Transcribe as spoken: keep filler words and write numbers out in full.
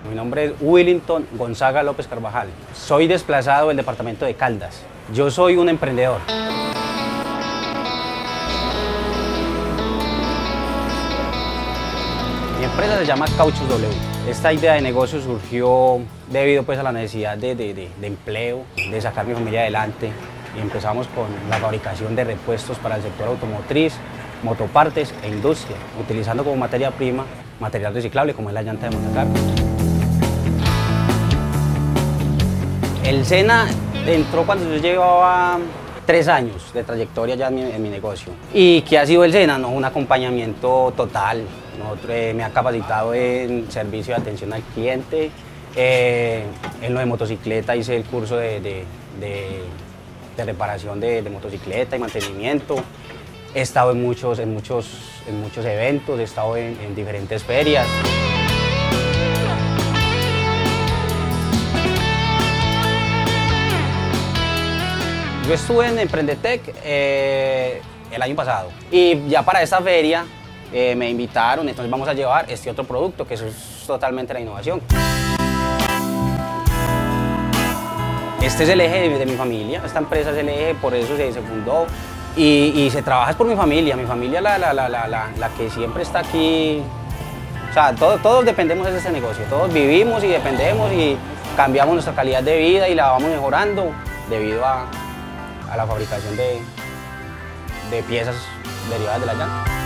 Mi nombre es Willington Gonzaga López Carvajal. Soy desplazado del departamento de Caldas. Yo soy un emprendedor. Mi empresa se llama Cauchos W. Esta idea de negocio surgió debido pues, a la necesidad de, de, de, de empleo, de sacar a mi familia adelante. Y empezamos con la fabricación de repuestos para el sector automotriz, motopartes e industria, utilizando como materia prima material reciclable como es la llanta de montacargas. El SENA entró cuando yo llevaba tres años de trayectoria ya en mi, en mi negocio. ¿Y qué ha sido el SENA? No, un acompañamiento total. Nosotros, eh, me ha capacitado en servicio de atención al cliente, eh, en lo de motocicleta hice el curso de, de, de, de reparación de, de motocicleta y mantenimiento. He estado en muchos, en muchos, en muchos eventos, he estado en, en diferentes ferias. Yo estuve en Emprendetec eh, el año pasado y ya para esta feria eh, me invitaron, entonces vamos a llevar este otro producto que eso es totalmente la innovación. Este es el eje de, de mi familia, esta empresa es el eje, por eso se, se fundó y, y se trabaja por mi familia, mi familia la, la, la, la, la, la que siempre está aquí. O sea, todos, todos dependemos de este negocio, todos vivimos y dependemos y cambiamos nuestra calidad de vida y la vamos mejorando debido a a la fabricación de, de piezas derivadas de la llanta.